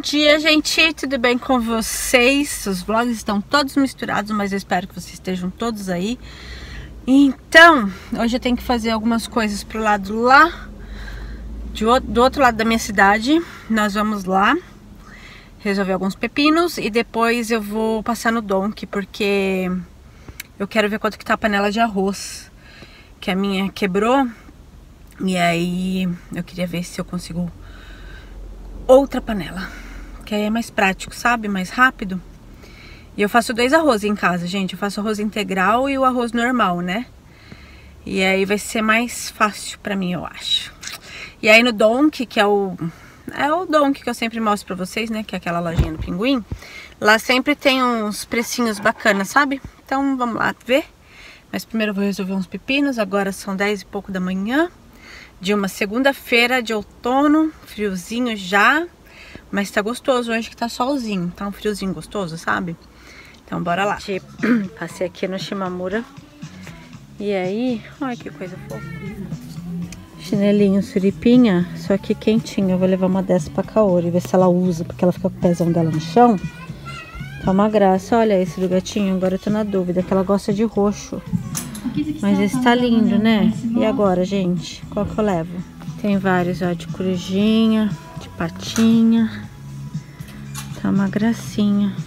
dia, gente, tudo bem com vocês? Os vlogs estão todos misturados, mas eu espero que vocês estejam todos aí. Então, hoje eu tenho que fazer algumas coisas pro lado lá, do outro lado da minha cidade. Nós vamos lá resolver alguns pepinos e depois eu vou passar no Donk, porque eu quero ver quanto que tá a panela de arroz, que a minha quebrou. E aí eu queria ver se eu consigo outra panela, que aí é mais prático, sabe? Mais rápido. E eu faço 2 arroz em casa, gente. Eu faço arroz integral e o arroz normal, né? E aí vai ser mais fácil pra mim, eu acho. E aí no Donk, que é o Donk que eu sempre mostro pra vocês, né? Que é aquela lojinha do Pinguim. Lá sempre tem uns precinhos bacanas, sabe? Então vamos lá ver. Mas primeiro eu vou resolver uns pepinos. Agora são 10 e pouco da manhã. De uma segunda-feira de outono, friozinho já, mas tá gostoso hoje que tá solzinho, tá um friozinho gostoso, sabe? Então bora lá. Passei aqui no Shimamura e aí, olha que coisa fofa. Chinelinho suripinha, só que quentinho. Eu vou levar uma dessa pra Kaori, ver se ela usa, porque ela fica com o pezão dela no chão. Tá uma graça. Olha esse do gatinho, agora eu tô na dúvida, que ela gosta de roxo. Mas esse tá lindo, né? E agora, gente? Qual que eu levo? Tem vários, ó, de corujinha, de patinha. Tá uma gracinha.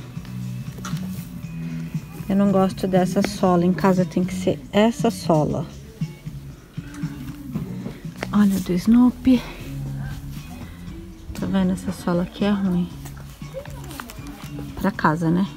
Eu não gosto dessa sola. Em casa tem que ser essa sola. Olha do Snoopy. Tá vendo? Essa sola aqui é ruim. Pra casa, né?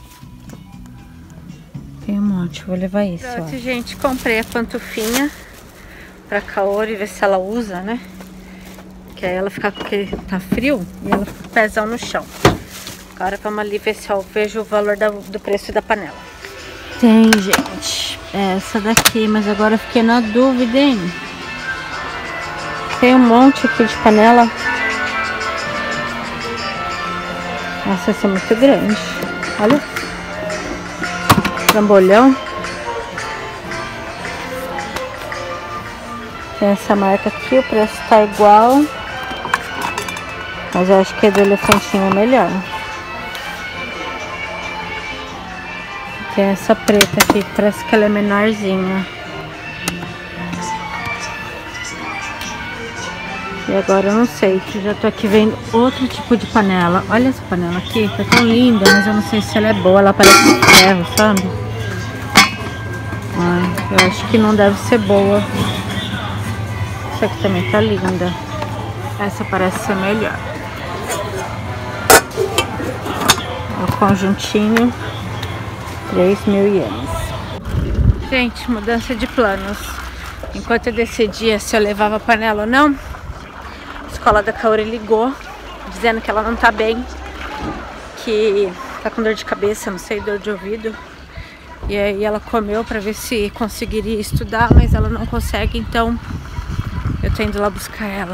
Tem um monte, vou levar isso. Pronto, ó. Gente, comprei a pantufinha pra Kaori, ver se ela usa, né? Que aí ela fica, porque tá frio, e ela fica com o pezão no chão. Agora vamos ali ver se eu vejo o valor do preço da panela. Tem, gente, essa daqui, mas agora eu fiquei na dúvida, hein? Tem um monte aqui de panela. Nossa, essa é muito grande. Olha. Trambolhão. Tem essa marca aqui, o preço tá igual, mas eu acho que a do elefantinho é melhor. Tem essa preta aqui, que parece que ela é menorzinha. E agora eu não sei, que eu já tô aqui vendo outro tipo de panela. Olha essa panela aqui, tá tão linda, mas eu não sei se ela é boa. Ela parece de ferro, sabe? Eu acho que não deve ser boa. Essa aqui também tá linda. Essa parece ser melhor. O conjuntinho, 3.000 ienes. Gente, mudança de planos. Enquanto eu decidia se eu levava a panela ou não, a escola da Kaori ligou, dizendo que ela não tá bem, que tá com dor de cabeça, não sei, dor de ouvido. E aí ela comeu pra ver se conseguiria estudar, mas ela não consegue, então eu tô indo lá buscar ela.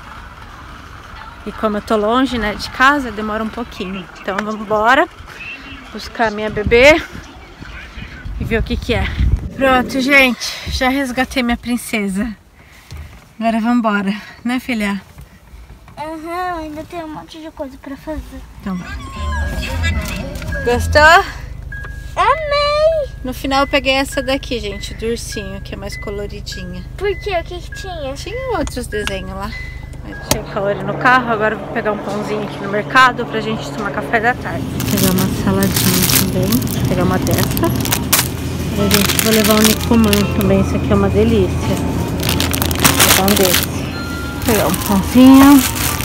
E como eu tô longe, né, de casa, demora um pouquinho. Então vamos embora buscar minha bebê e ver o que que é. Pronto, gente, já resgatei minha princesa. Agora vamos embora, né, filha? Aham, ainda tem um monte de coisa pra fazer. Então vai. Gostou? Amei! No final eu peguei essa daqui, gente, do ursinho, que é mais coloridinha. Por quê? O que que tinha? Tinha outros desenhos lá. Eu tinha Kaori no carro, agora eu vou pegar um pãozinho aqui no mercado pra gente tomar café da tarde. Vou pegar uma saladinha também, vou pegar uma dessa. E a gente vai levar um Nicoman também, isso aqui é uma delícia. Vou pegar um desse. Vou pegar um pãozinho.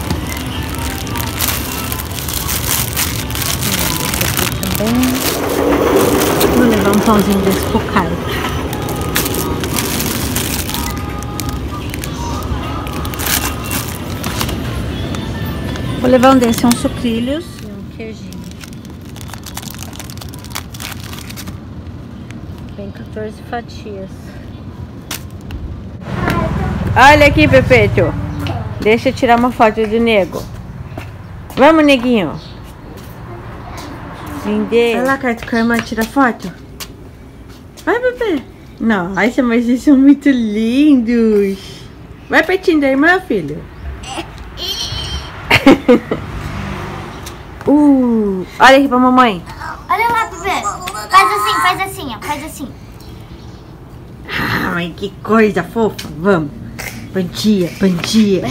Esse aqui também. Vou levar um pãozinho desse pro Caio. Vou levar um desse, uns sucrilhos e um queijinho. Tem 14 fatias. Olha aqui, Pepeto. Deixa eu tirar uma foto do nego. Vamos, neguinho. Vai lá, Caio, com a irmã tira foto. Vai, Pepe. Nossa, mas eles são muito lindos. Vai pertinho da irmã, filho. Olha aqui pra mamãe. Olha lá, bebê. Faz assim, ó. Faz assim. Ah, mas que coisa fofa. Vamos. Bom dia, bom dia.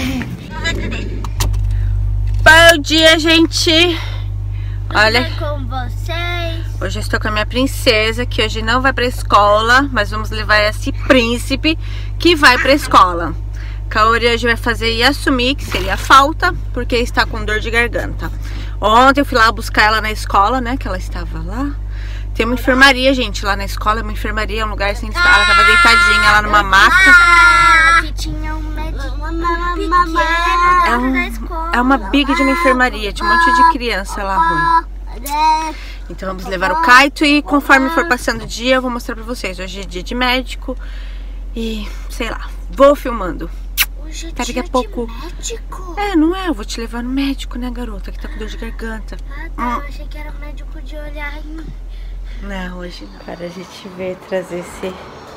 Bom dia, gente. Olha, com vocês. hoje eu estou com a minha princesa, que hoje não vai pra escola, mas vamos levar esse príncipe que vai pra escola. Kaori hoje vai fazer Yasumi, que seria falta, porque está com dor de garganta. Ontem eu fui lá buscar ela na escola, né, que ela estava lá. Tem uma enfermaria, gente, lá na escola. É uma enfermaria, é um lugar sem escala. Ela tava deitadinha lá numa maca. Aqui tinha um médico É uma big de uma enfermaria. Tinha um monte de criança lá ruim. Então vamos levar o Kaito e conforme for passando o dia eu vou mostrar pra vocês. Hoje é dia de médico e sei lá, vou filmando. Hoje é Daqui dia a pouco. de médico? É, não é? Eu vou te levar no médico, né, garota? Que tá com dor de garganta. Ah, tá. Eu achei que era médico de olhar em mim. Não, hoje não. Para a gente ver, trazer esse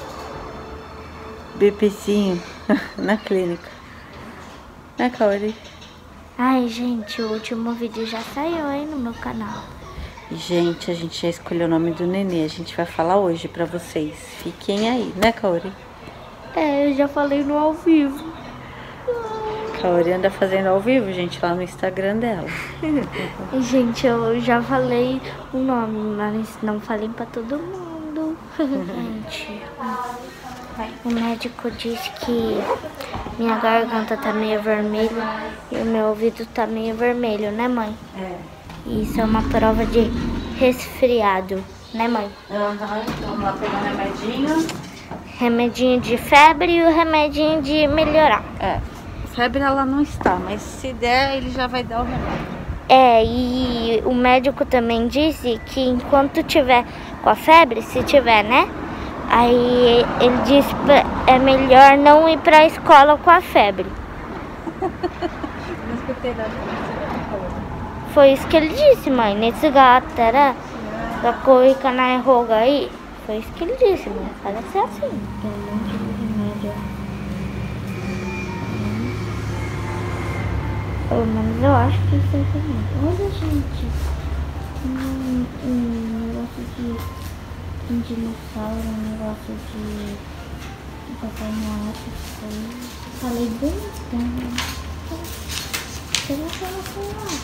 bebezinho na clínica. Né, Kaori? Ai, gente, o último vídeo já saiu aí no meu canal. E, gente, a gente já escolheu o nome do nenê. A gente vai falar hoje pra vocês. Fiquem aí, né, Kaori? É, eu já falei no ao vivo. Kaori anda fazendo ao vivo, gente, lá no Instagram dela. Gente, eu já falei o nome, mas não falei pra todo mundo. Gente, o médico disse que minha garganta tá meio vermelha e o meu ouvido tá meio vermelho, né, mãe? É. Isso é uma prova de resfriado, né, mãe? Vamos lá pegar o remedinho. Remedinho de febre e o remedinho de melhorar. É. Febre ela não está, mas se der, ele já vai dar o remédio. É, e o médico também disse que enquanto tiver com a febre, se tiver, né? Aí ele disse é melhor não ir pra escola com a febre. Não escutei nada. Foi isso que ele disse, mãe. Nesse gato, era da coica na roga aí. Foi isso que ele disse, mãe. Parece assim. Pelo menos eu acho que isso é remédio. Olha, gente. Um negócio de um dinossauro, um negócio de Papai Noel. Falei bonitão. Será que ela foi lá?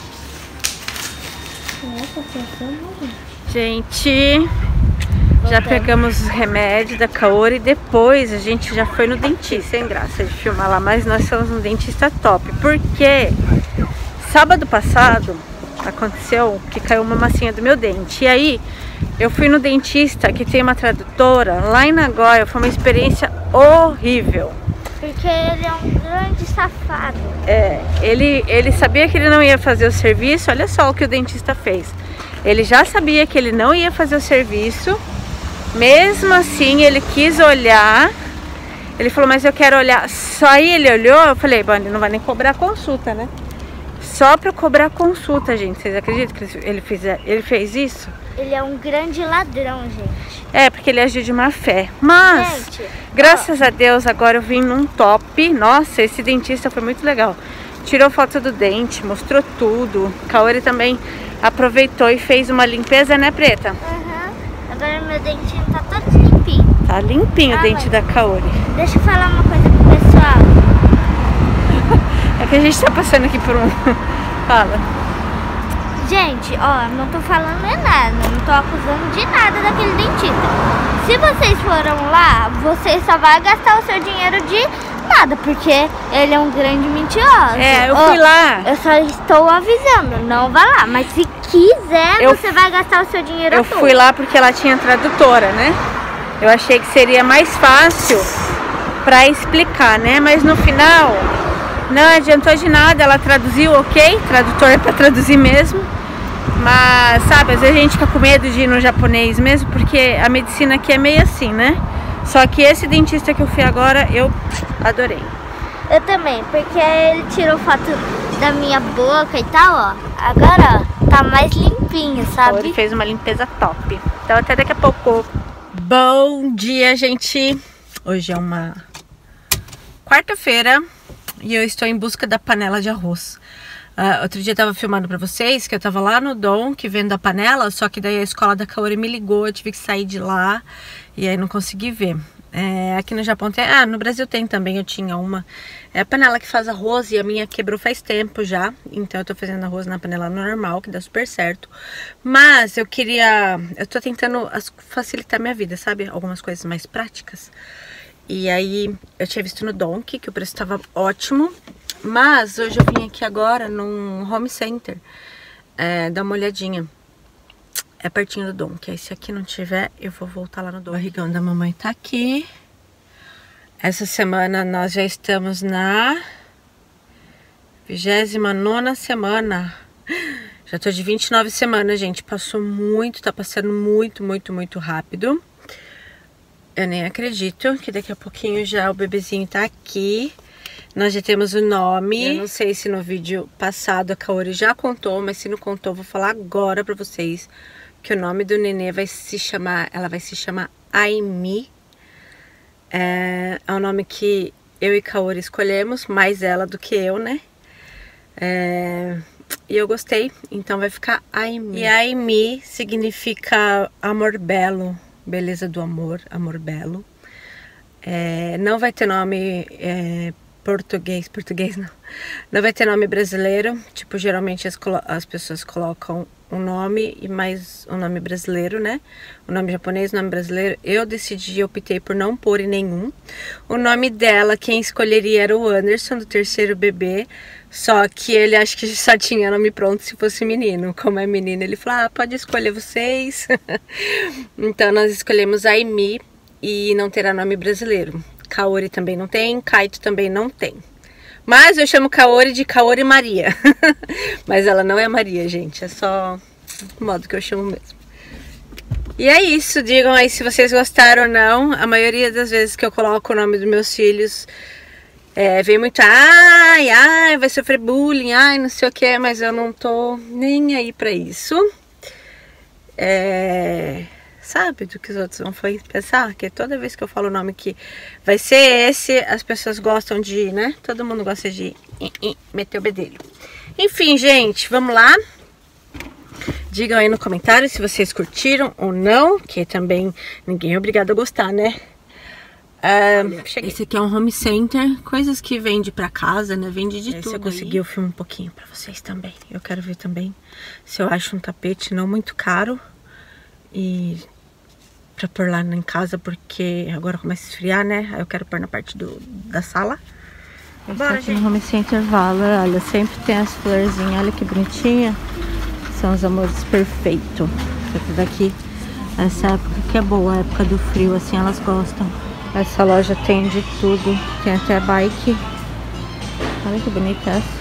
Será que ela foi lá, Gente, já pegamos os remédios da Kaori e depois a gente já foi no dentista. Sem graça de filmar lá, mas nós somos um dentista top. Porque sábado passado aconteceu que caiu uma massinha do meu dente. E aí eu fui no dentista que tem uma tradutora lá em Nagoya. Foi uma experiência horrível. Porque ele é um grande safado. É, ele sabia que ele não ia fazer o serviço. Olha só o que o dentista fez. Ele já sabia que ele não ia fazer o serviço. Mesmo assim, ele quis olhar. Ele falou, mas eu quero olhar. Só aí ele olhou, eu falei, bom, ele não vai nem cobrar consulta, né? Só pra cobrar consulta, gente. Vocês acreditam que ele fez isso? Ele é um grande ladrão, gente. É, porque ele agiu de má fé. Mas, Gente, graças a Deus, agora eu vim num top. Nossa, esse dentista foi muito legal. Tirou foto do dente, mostrou tudo. Kaori também aproveitou e fez uma limpeza, né, Preta? Agora meu dentinho tá todo limpinho. Tá limpinho o dente da Kaori. Deixa eu falar uma coisa pro pessoal. É que a gente tá passando aqui por um... Fala. Gente, ó, não tô falando nada, não tô acusando de nada daquele dentista. Se vocês foram lá, vocês só vão gastar o seu dinheiro de nada, porque ele é um grande mentiroso. É, eu fui lá. Eu só estou avisando, não vá lá, mas se quiser, você vai gastar o seu dinheiro Eu fui lá porque ela tinha tradutora, né? Eu achei que seria mais fácil pra explicar, né? Mas no final, não adiantou de nada, ela traduziu, ok? Tradutor é pra traduzir mesmo. Mas, sabe, às vezes a gente fica com medo de ir no japonês mesmo, porque a medicina aqui é meio assim, né? Só que esse dentista que eu fui agora, eu adorei. Eu também, porque ele tirou foto da minha boca e tal, ó. Agora, ó, tá mais limpinho, sabe? Ele fez uma limpeza top. Então até daqui a pouco. Bom dia, gente. Hoje é uma quarta-feira e eu estou em busca da panela de arroz. Outro dia eu tava filmando pra vocês que eu tava lá no Dom, que vendo a panela, só que daí a escola da Kaori me ligou, eu tive que sair de lá e aí não consegui ver. Aqui no Japão tem, no Brasil tem também, eu tinha uma. É a panela que faz arroz e a minha quebrou faz tempo já, então eu tô fazendo arroz na panela normal, que dá super certo. Mas eu tô tentando facilitar minha vida, sabe? Algumas coisas mais práticas. E aí eu tinha visto no Donki que o preço tava ótimo. Mas hoje eu vim aqui agora num home center dar uma olhadinha. É pertinho do Donki. Aí se aqui não tiver, eu vou voltar lá no Donki. O barrigão da mamãe tá aqui. Essa semana nós já estamos na 29ª semana. Já tô de 29 semanas, gente. Passou muito, tá passando muito, muito, muito rápido. Eu nem acredito que daqui a pouquinho já o bebezinho tá aqui. Nós já temos o nome. Eu não sei se no vídeo passado a Kaori já contou, mas se não contou, vou falar agora pra vocês que o nome do nenê vai se chamar, ela vai se chamar Aimi. É um nome que eu e Kaori escolhemos, mais ela do que eu, né? E eu gostei, então vai ficar Aimi. E Aimi significa amor belo, beleza do amor, amor belo. Não vai ter nome português não. Não vai ter nome brasileiro, tipo, geralmente as pessoas colocam um nome e mais um nome brasileiro, né? O nome japonês, o nome brasileiro. Eu optei por não pôr em nenhum. O nome dela, quem escolheria era o Anderson, do terceiro bebê. Só que ele acho que só tinha nome pronto se fosse menino. Como é menino, ele falou, pode escolher vocês. Então nós escolhemos a Aimi e não terá nome brasileiro. Kaori também não tem, Kaito também não tem. Mas eu chamo Kaori de Kaori Maria. Mas ela não é Maria, gente. É só o modo que eu chamo mesmo. E é isso. Digam aí se vocês gostaram ou não. A maioria das vezes que eu coloco o nome dos meus filhos, vem muito, vai sofrer bullying, não sei o que. Mas eu não tô nem aí pra isso. Sabe do que os outros vão pensar? Que toda vez que eu falo o nome que vai ser esse, as pessoas gostam de, né? Todo mundo gosta de meter o bedelho. Enfim, gente, vamos lá. Digam aí no comentário se vocês curtiram ou não, que também ninguém é obrigado a gostar, né? Esse aqui é um home center, coisas que vende pra casa, né? Vende de tudo. Se eu conseguir, eu filmo um pouquinho pra vocês também. Eu quero ver também se eu acho um tapete não muito caro e pra pôr lá em casa, porque agora começa a esfriar, né? Aí eu quero pôr na parte da sala. Bora, gente. No home center Valor, olha, sempre tem as florzinhas, olha que bonitinha. São os amores perfeitos. Essa daqui, essa época que é boa, a época do frio, assim, elas gostam. Essa loja tem de tudo, tem até bike. Olha que bonita essa.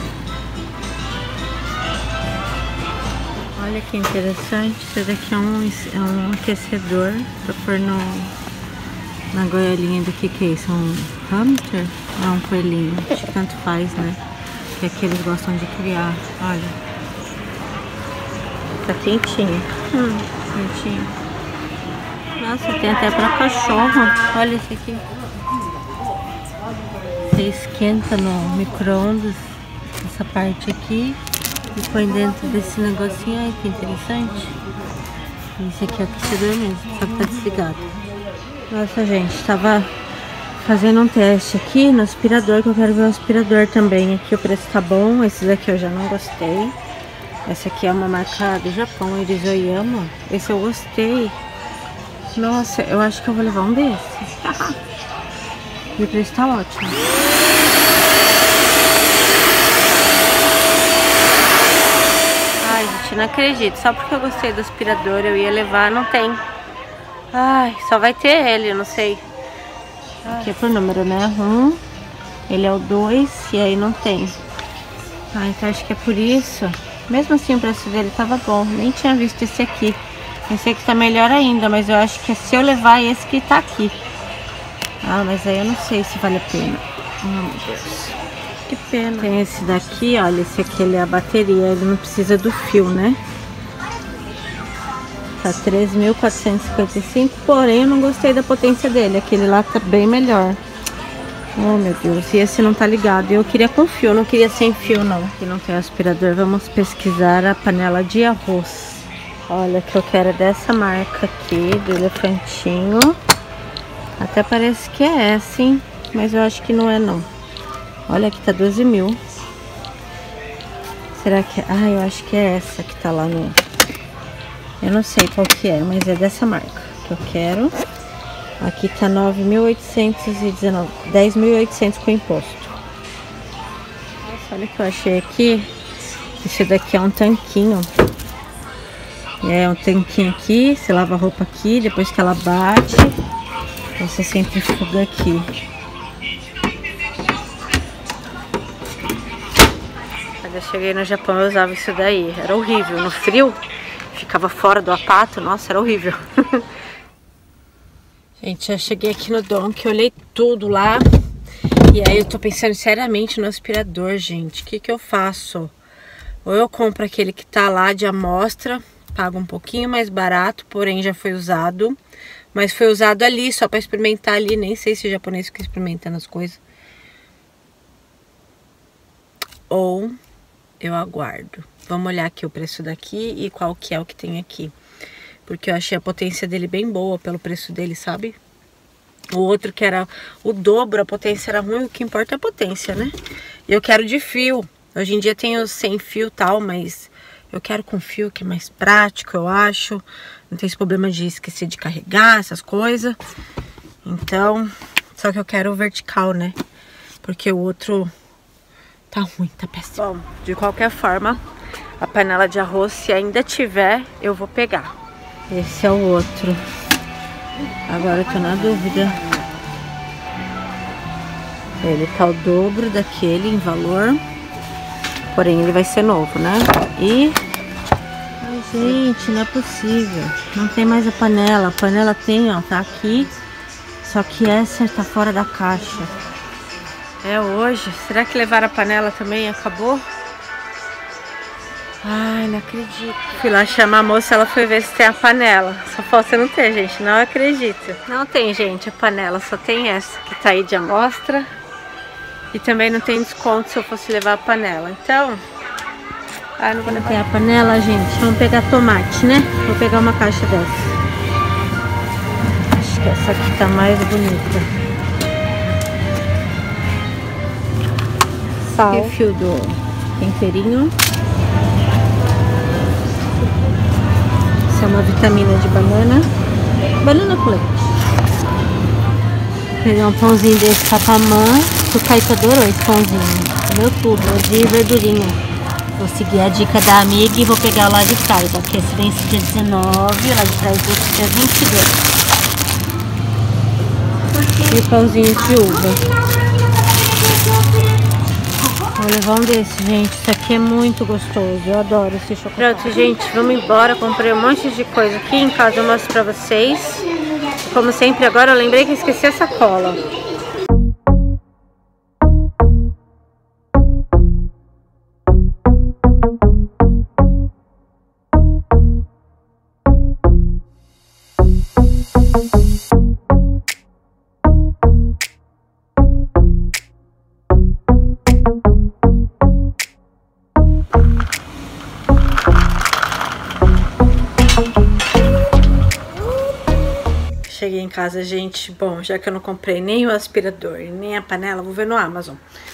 Olha que interessante, esse daqui é um aquecedor pra pôr na goialinha do que é isso? Um hamster? Não, um coelhinho, acho que tanto faz, né? Que aqui eles gostam de criar, olha. Tá quentinho, quentinho. Nossa, tem até pra cachorro, olha esse aqui. Você esquenta no micro-ondas, essa parte aqui. E põe dentro desse negocinho, ai que interessante. Esse aqui é o aquecedor mesmo, só que tá desligado. Nossa, gente, tava fazendo um teste aqui no aspirador, que eu quero ver o aspirador também. Aqui o preço tá bom, esse daqui eu já não gostei. Essa aqui é uma marca do Japão, Irizoyama. Esse eu gostei. Nossa, eu acho que eu vou levar um desse. E o preço tá ótimo. Não acredito, só porque eu gostei do aspirador eu ia levar, não tem. Ai, só vai ter ele, eu não sei. Aqui é por número, né? 1, ele é o 2 e aí não tem. Então acho que é por isso. Mesmo assim o preço dele tava bom, nem tinha visto esse aqui. Esse aqui tá melhor ainda, mas eu acho que se eu levar esse que tá aqui. Mas aí eu não sei se vale a pena. Meu Deus. Que pena. Tem esse daqui, olha, esse aqui ele é a bateria, ele não precisa do fio, né? Tá 3.455, porém eu não gostei da potência dele, aquele lá tá bem melhor. Oh, meu Deus. E esse não tá ligado. Eu queria com fio, não queria sem fio, não. Aqui não tem aspirador. Vamos pesquisar a panela de arroz. Olha, que eu quero dessa marca aqui, do elefantinho. Até parece que é essa, hein? Mas eu acho que não é, não. Olha, aqui tá 12 mil. Será que é? Ah, eu acho que é essa que tá lá no... Eu não sei qual que é, mas é dessa marca que eu quero. Aqui tá 9.819, 10.800 com imposto. Nossa, olha o que eu achei aqui. Esse daqui é um tanquinho. É um tanquinho aqui, você lava a roupa aqui, depois que ela bate, você centrifuga aqui. Quando eu cheguei no Japão eu usava isso daí, era horrível, no frio, ficava fora do apato, nossa, era horrível. Gente, eu cheguei aqui no Donki, olhei tudo lá, e aí eu tô pensando seriamente no aspirador, gente, o que que eu faço? Ou eu compro aquele que tá lá de amostra, pago um pouquinho mais barato, porém já foi usado. Mas foi usado ali, só pra experimentar ali. Nem sei se o japonês fica experimentando as coisas. Ou eu aguardo. Vamos olhar aqui o preço daqui e qual que é o que tem aqui. Porque eu achei a potência dele bem boa pelo preço dele, sabe? O outro que era o dobro, a potência era ruim. O que importa é a potência, né? E eu quero de fio. Hoje em dia tem os sem fio e tal, mas... eu quero com fio, que é mais prático, eu acho. Não tem esse problema de esquecer de carregar, essas coisas. Então, só que eu quero o vertical, né? Porque o outro tá ruim, tá péssimo. Bom, de qualquer forma, a panela de arroz, se ainda tiver, eu vou pegar. Esse é o outro. Agora eu tô na dúvida. Ele tá o dobro daquele em valor. Porém, ele vai ser novo, né? E... ai, gente, não é possível. Não tem mais a panela. A panela tem, ó, tá aqui. Só que essa tá fora da caixa. É hoje. Será que levaram a panela também e acabou? Ai, não acredito. Fui lá chamar a moça, ela foi ver se tem a panela. Só falta não ter, gente. Não acredito. Não tem, gente, a panela. Só tem essa que tá aí de amostra. E também não tem desconto se eu fosse levar a panela. Então, não vou levar a panela, gente. Vamos pegar tomate, né? Vou pegar uma caixa dessa. Acho que essa aqui tá mais bonita. Sal. Refil do temperinho. Essa é uma vitamina de banana. Banana com leite. Vou pegar um pãozinho desse papamã. O Caio adorou esse pãozinho. Comeu tudo, de verdurinha. Vou seguir a dica da amiga e vou pegar lá de trás. Aqui esse vence dia 19, lá de trás esse dia 22. E pãozinho de uva. Vou levar um desse, gente. Isso aqui é muito gostoso. Eu adoro esse chocolate. Pronto, gente, vamos embora. Comprei um monte de coisa aqui. Em casa eu mostro pra vocês. Como sempre, agora eu lembrei que eu esqueci a sacola. Cheguei em casa, gente. Bom, já que eu não comprei nem o aspirador nem a panela, vou ver no Amazon.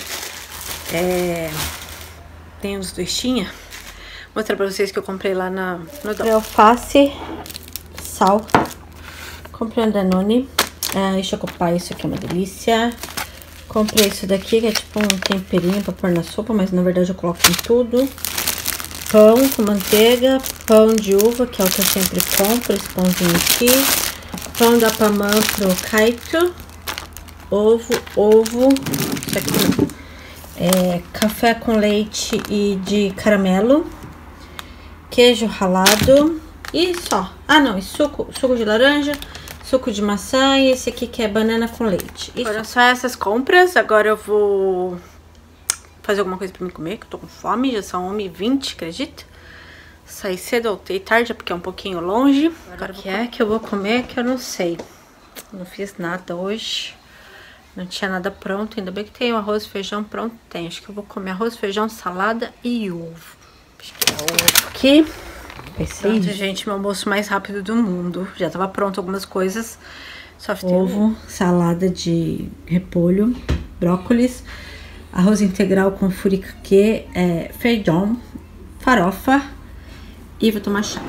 Tem uns doistinha. Vou mostrar pra vocês que eu comprei lá no Dom. Alface, sal. Comprei um Danone. Chocopai, isso aqui é uma delícia. Comprei isso daqui, que é tipo um temperinho pra pôr na sopa, mas na verdade eu coloco em tudo. Pão com manteiga, pão de uva, que é o que eu sempre compro, esse pãozinho aqui. Pão da Pamã pro Kaito, ovo, isso aqui, café com leite e de caramelo, queijo ralado e só. E suco de laranja, suco de maçã e esse aqui que é banana com leite. E foram só essas compras, agora eu vou fazer alguma coisa pra me comer, que eu tô com fome, já são 1h20, acredita? Saí cedo, voltei tarde, porque é um pouquinho longe. Agora o que é que eu vou comer que eu não sei. Não fiz nada hoje. Não tinha nada pronto, ainda bem que tem o arroz e feijão pronto. Tem, acho que eu vou comer arroz, feijão, salada e ovo. Acho que é ovo aqui. Vai ser pronto, isso. Gente, meu almoço mais rápido do mundo. Já tava pronto algumas coisas. Só ovo, salada de repolho, brócolis, arroz integral com furikake, feijão, farofa e vou tomar chá.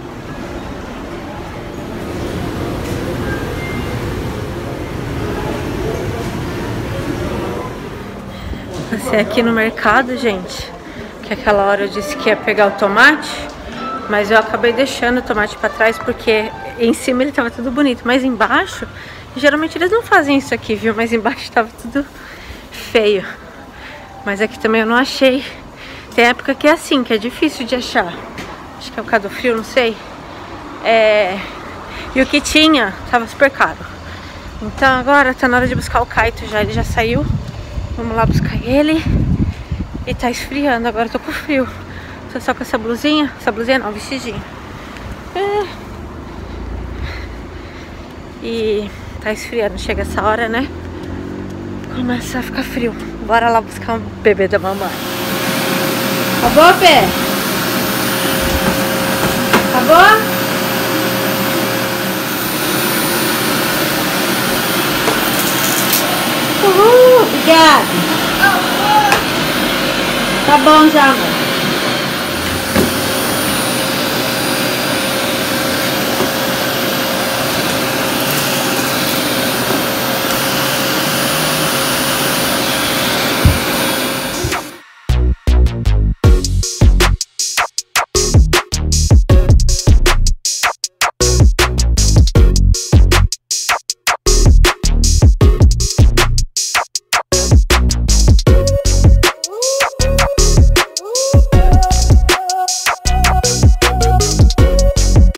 Passei aqui no mercado, gente, que aquela hora eu disse que ia pegar o tomate, mas eu acabei deixando o tomate pra trás porque em cima ele tava tudo bonito, mas embaixo, geralmente eles não fazem isso aqui, viu? Mas embaixo tava tudo feio. Mas aqui também eu não achei. Tem época que é assim, que é difícil de achar. Acho que é por causa do frio, não sei. E o que tinha tava super caro. Então agora tá na hora de buscar o Kaito já, ele já saiu. Vamos lá buscar ele. E tá esfriando, agora eu tô com frio. Tô só com essa blusinha não, vestidinho. E tá esfriando, chega essa hora, né? Começa a ficar frio. Bora lá buscar um bebê da mamãe. Acabou, Pé? Acabou? Uhul, obrigada. Tá bom já, amor.